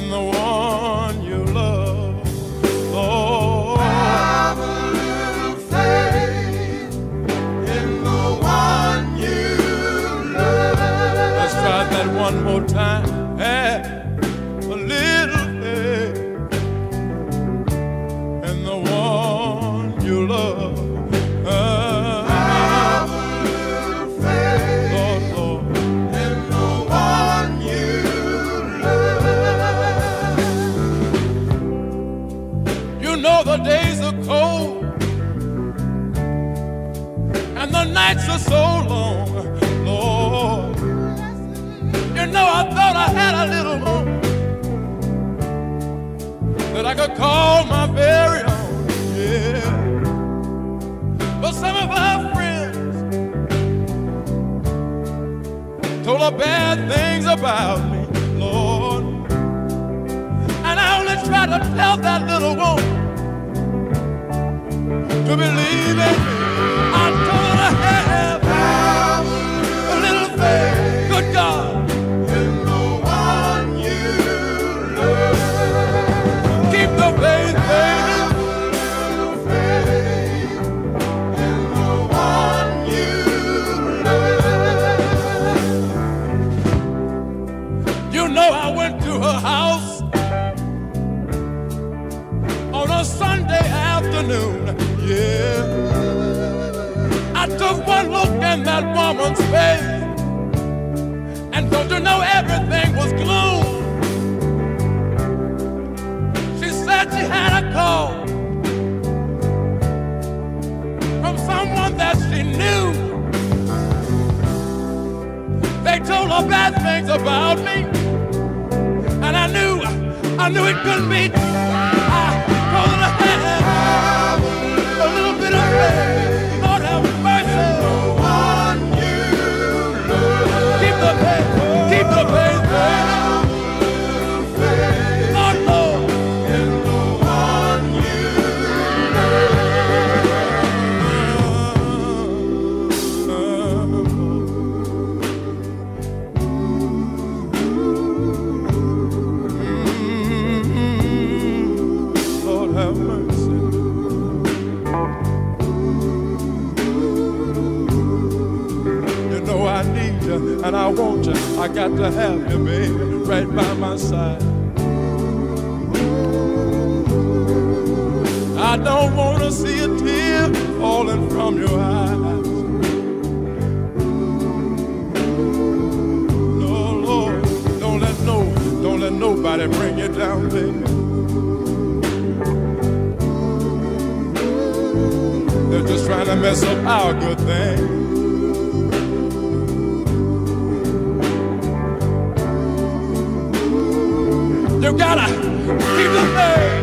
in the one you love. Lord, have a little faith in the one you love. Let's try that one more time. Have a little faith in the one you love. Have a little faith, Lord, Lord, in the one you love. You know the days are cold and the nights are so long, Lord. You know I thought I had a little more that I could call my very own, yeah. But some of our friends told her bad things about me, Lord. And I only tried to tell that little woman to believe in me. I told her to have a little faith, good God, in the one you love. Keep the faith, baby. I went to her house on a Sunday afternoon, yeah. I took one look in that woman's face, and don't you know everything was gloom. She said she had a call from someone that she knew. They told her bad things about me, and I knew it couldn't be true. I told her to have a little bit of faith. Lord have mercy. One you love. Keep the faith, baby. Lord, Lord, in the one you have mercy. You know I need you and I want you. I got to have you, baby, right by my side. I don't want to see a tear falling from your eyes. No, Lord, don't let nobody bring you down, baby. They're just trying to mess up our good thing. You gotta keep the faith.